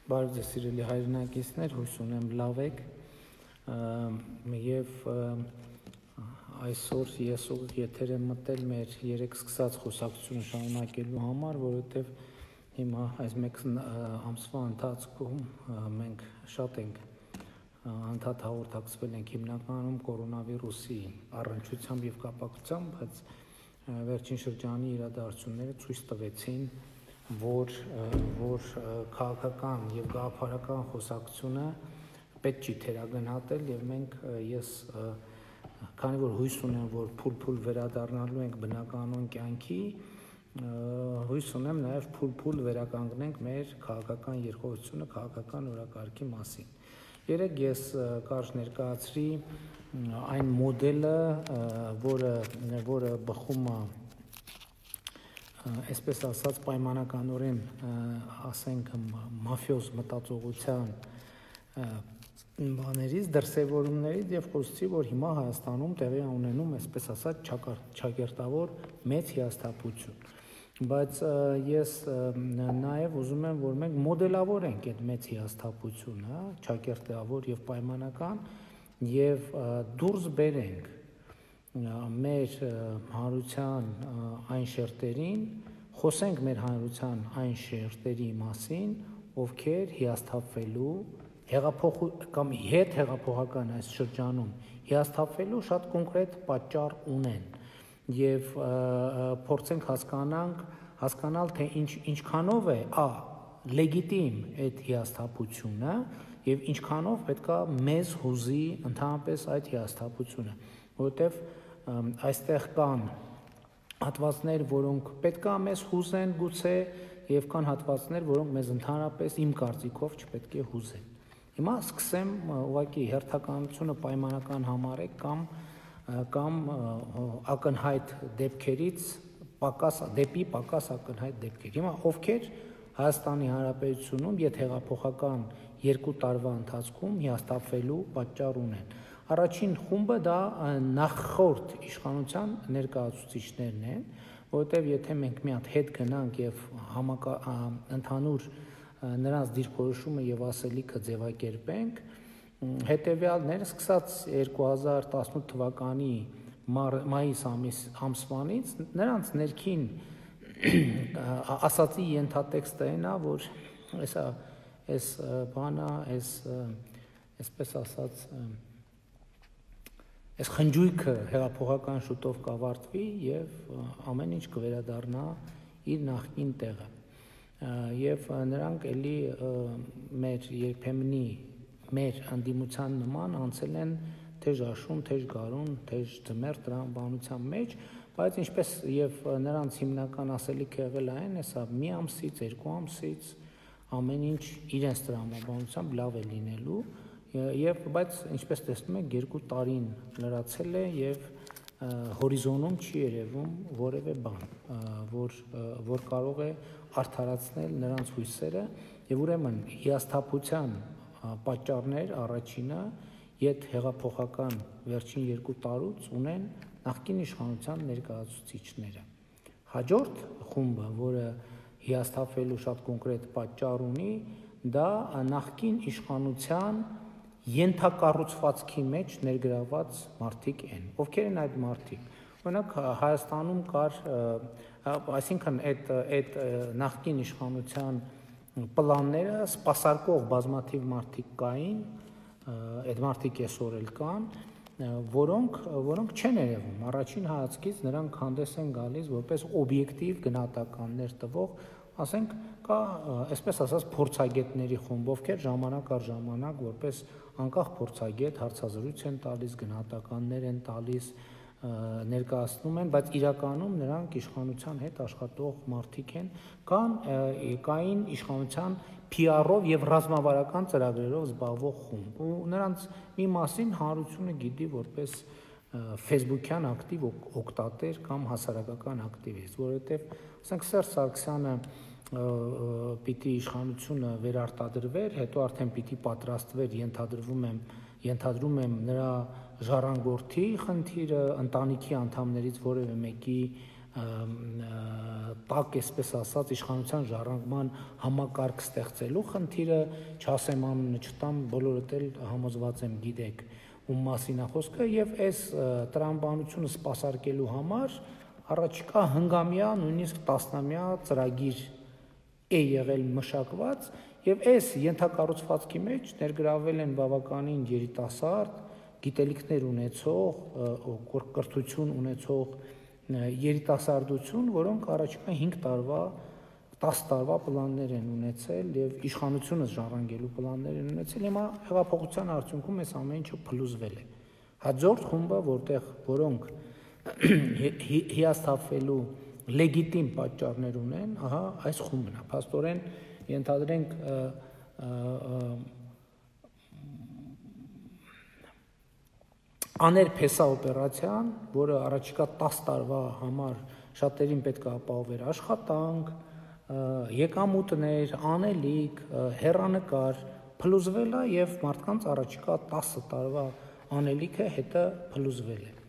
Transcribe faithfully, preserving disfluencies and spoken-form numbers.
Բարև ձեզ սիրելի հայրենակիցներ, հույս ունեմ լավ եք եւ այսօր ես ուղիղ եթեր եմ մտել մեր երեք սկսած խոսակցությունը շարունակելու համար, որովհետեւ հիմա այս մեկ ամսվա ընթացքում մենք շատ ենք անդադ հաղորդակցվել ենք հիմնականում կորոնավիրուսի առնչությամբ եւ կապակցությամբ, բայց վերջին շրջանի իրադարձությունները ցույց տվեցին, որ որ քաղաքական եւ գաղափարական խոսակցությունը պետք չի թերագնահատել եւ մենք ես քանի որ հույս ունեմ, որ փուլ-փուլ վերադառնալու ենք բնականon կյանքի, հույս ունեմ նաեւ փուլ-փուլ վերականգնենք մեր քաղաքական երկխոսությունը, քաղաքական օրակարգի մասին։ Երեք ես կարճ ներկայացրի այն մոդելը, որը որը բխում է այսպես ասած պայմանականորեն ասենք մաֆիոզ մտածողության բաներից, դրսևորումներից եւ խոսեցի, որ հիմա Հայաստանում տեղի ունենում այսպես ասած ճակերտավոր մեծ հիասթափություն, բայց ես նաեւ ուզում եմ, որ մենք մոդելավորենք այդ մեծ հիասթափությունը, ճակերտավոր եւ պայմանական եւ դուրս բերենք մեր հանրության այն շերտերին, խոսենք մեր հանրության այն շերտերի մասին, ովքեր հիասթափվելու, հեղափոխ կամ հետ հեղափոխական այս շրջանում հիասթափվելու շատ կոնկրետ պատճառ ունեն եւ փորձենք հասկանանք, հասկանալ թե ինչ ինչքանով է ա լեգիտիմ այդ հիասթափությունը եւ ինչքանով պետքա մեզ հուզի ընդհանրապես այդ հիասթափությունը, որովհետեւ այստեղ կան հատվածներ, որոնք պետքա մեզ հուզեն գուցե եւ կան հատվածներ, որոնք մեզ ընդհանրապես իմ կարծիքով չպետք է հուզեն։ Հիմա սկսեմ ուղղակի հերթականությունը պայմանական համարեք կամ կամ ակնհայտ դեպքերից պակաս դեպի պակաս ակնհայտ դեպքեր։ Հիմա ովքեր Հայաստանի Հանրապետությունում եթե հեղափոխական երկու տարվա ընթացքում հիասթափվելու պատճառ ունեն։ Առաջին խումբը դա նախորդ իշխանության ներկայացուցիչներն են, որովհետև եթե մենք մի հատ հետ գնանք եւ համակա ընդհանուր նրանց դիրքորոշումը եւ ասելիքը ձևակերպենք, հետեւյալներ սկսած երկու հազար տասնութ թվականի մայիս ամսվանից նրանց ներքին ասացի ենթատեքստը այնա, որ այսա այս բանը, այս այսպես ասած Այս խնջույքը հեղափոխական շուտով կավարտվի եւ ամեն ինչ կվերադառնա իր նախկին տեղը։ Եվ նրանք էլի մեր երբեմնի մեր անդիմության նման անցել են թեժ աշուն, թեժ գարուն, թեժ ձմեռ տրամաբանության մեջ, բայց ինչպես եւ նրանց հիմնական ասելիքը եղել այն, հեսա մի ամսից, երկու ամսից ամեն ինչ իրենց տրամաբանությամբ լավ է լինելու Եվ բայց ինչպես տեսնում եք երկու տարին լրացել է եւ հորիզոնում չի երևում որևէ բան, որ որ կարող է արդարացնել նրանց հույսերը եւ ուրեմն հիասթափության պատճառներ առաջինը իդ հեղափոխական վերջին երկու տարուց ունեն նախկին իշխանության ներկայացուցիչները։ Հաջորդ խումբը, որը հիասթափվելու շատ կոնկրետ պատճառ ունի, դա նախկին իշխանության ենթակառուցվածքի մեջ ներգրաված մարդիկ են։ Ովքեր են այդ մարդիկ։ Օրինակ Հայաստանում կար, այսինքն այդ այդ նախկին իշխանության պլանները սպասարկող բազմաթիվ մարդիկ կային, այդ մարդիկ այսօր էլ կան, որոնք որոնք չեն երևում։ Առաջին հայացքից նրանք հանդես են գալիս որպես օբյեկտիվ գնահատականներ տվող, ասենք կա այսպես ասած փորձագետների խումբ, ովքեր ժամանակ առ ժամանակ որպես անկախ փորձագետ հարցազրույց են տալիս, գնահատականներ են տալիս, ներկայացնում են, բայց իրականում նրանք իշխանության հետ աշխատող մարդիկ են, կան կային իշխանության P R-ով եւ ռազմավարական ծրագրերով զբաղվող խումբ։ Ու նրանց մի մասին հանրությունը գիտի որպես Facebook-յան ակտիվ օգտատեր կամ հասարակական ակտիվիստ, որովհետեւ ասենք Սերժ Սարգսյանը պիտի իշխանությունը վերարտադրվեր, հետո արդեն պիտի պատրաստվեր, ենթադրվում եմ, ենթադրում եմ նրա ժառանգորդի խնդիրը, ընտանիքի անդամներից որևէ մեկի տակ, այսպես ասած, իշխանության ժառանգման համակարգ ստեղծելու խնդիրը, չասեմ անունը չտամ, բոլորդ էլ համոզված եմ գիտեք ում մասին է խոսքը, եւ այս տրամաբանությունը սպասարկելու համար առաջիկա հնգամյա, նույնիսկ տասնամյա ծրագիր է եղել մշակված, եւ այս ենթակառուցվածքի մեջ ներգրավել են բավականին երիտասարդ, գիտելիքներ ունեցող, կրթություն ունեցող երիտասարդություն, որոնք առաջիկա հինգ տարվա, տասը տարվա պլաններ են ունեցել եւ իշխանությունը ժառանգելու պլաններ են ունեցել, հիմա հեղափոխության արդյունքում այս ամեն ինչը փլուզվել է։ Հաջորդ խումբը, որտեղ որոնք հիասթափվելու լեգիտիմ պատճառներ ունեն, ահա այս խումբն է։ Փաստորեն ենթադրենք աներփեսա օպերացիան, որը առաջիկա տասը տարվա համար շատերին պետք է ապահովեր աշխատանք, եկամուտներ, անելիք, հեռանկար, փլուզվել է եւ մարդկանց առաջիկա տասը տարվա անելիքը հետը փլուզվել է։